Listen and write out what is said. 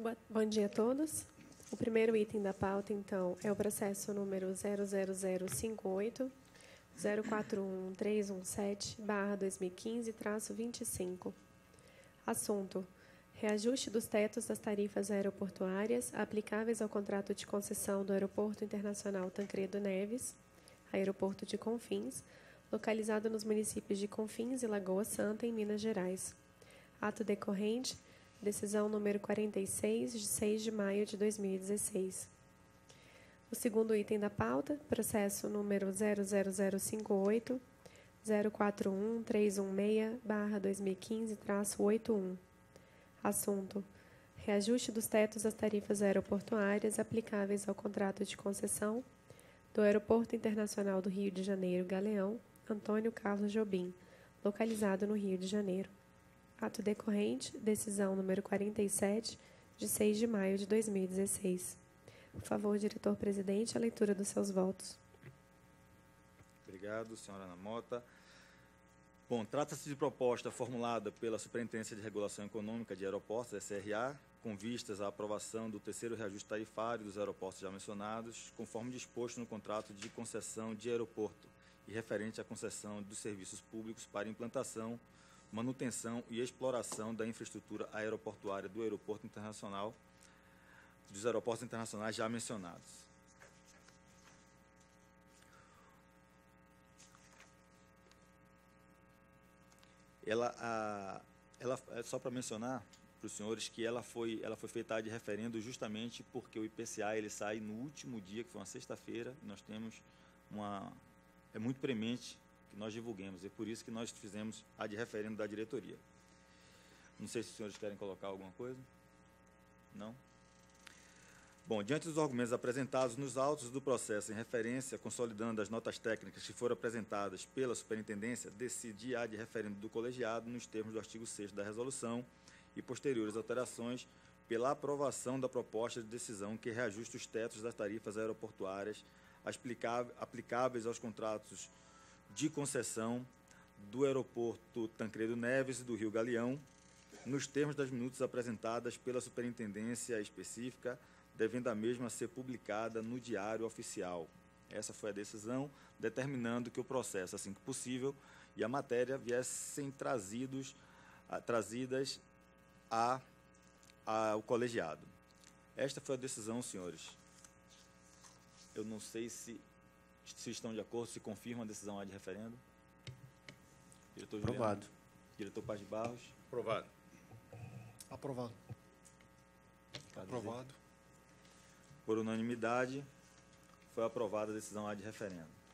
Bom dia a todos. O primeiro item da pauta, então, é o processo número 00058, 041317/2015-25. Assunto: reajuste dos tetos das tarifas aeroportuárias aplicáveis ao contrato de concessão do Aeroporto Internacional Tancredo Neves, Aeroporto de Confins, localizado nos municípios de Confins e Lagoa Santa, em Minas Gerais. Ato decorrente, decisão número 46, de 6 de maio de 2016. O segundo item da pauta, processo número 00058, 041316/2015-81. Assunto: reajuste dos tetos das tarifas aeroportuárias aplicáveis ao contrato de concessão do Aeroporto Internacional do Rio de Janeiro, Galeão, Antônio Carlos Jobim, localizado no Rio de Janeiro. Ato decorrente, decisão número 47, de 6 de maio de 2016. Por favor, diretor-presidente, a leitura dos seus votos. Obrigado, senhora Ana Mota. Bom, trata-se de proposta formulada pela Superintendência de Regulação Econômica de Aeroportos, SRA, com vistas à aprovação do terceiro reajuste tarifário dos aeroportos já mencionados, conforme disposto no contrato de concessão de aeroporto e referente à concessão dos serviços públicos para implantação, manutenção e exploração da infraestrutura aeroportuária do aeroporto internacional, dos aeroportos internacionais já mencionados. Só para mencionar para os senhores que ela foi feita de referendo justamente porque o IPCA ele sai no último dia, que foi uma sexta-feira, e nós temos é muito premente que nós divulguemos, é por isso que nós fizemos a de referendo da diretoria. Não sei se os senhores querem colocar alguma coisa. Não? Bom, diante dos argumentos apresentados nos autos do processo em referência, consolidando as notas técnicas que foram apresentadas pela Superintendência, decidi a de referendo do colegiado nos termos do artigo 6º da resolução e posteriores alterações pela aprovação da proposta de decisão que reajusta os tetos das tarifas aeroportuárias aplicáveis aos contratos de concessão do Aeroporto Tancredo Neves e do Rio Galeão, nos termos das minutas apresentadas pela Superintendência específica, devendo a mesma ser publicada no Diário Oficial. Essa foi a decisão, determinando que o processo, assim que possível, e a matéria viessem trazidas ao colegiado. Esta foi a decisão, senhores. Eu não sei se estão de acordo, se confirmam a decisão de referendo. Diretor Juliano. Aprovado. Diretor Paz de Barros. Aprovado. Aprovado. Aprovado. Por unanimidade, foi aprovada a decisão de referendo.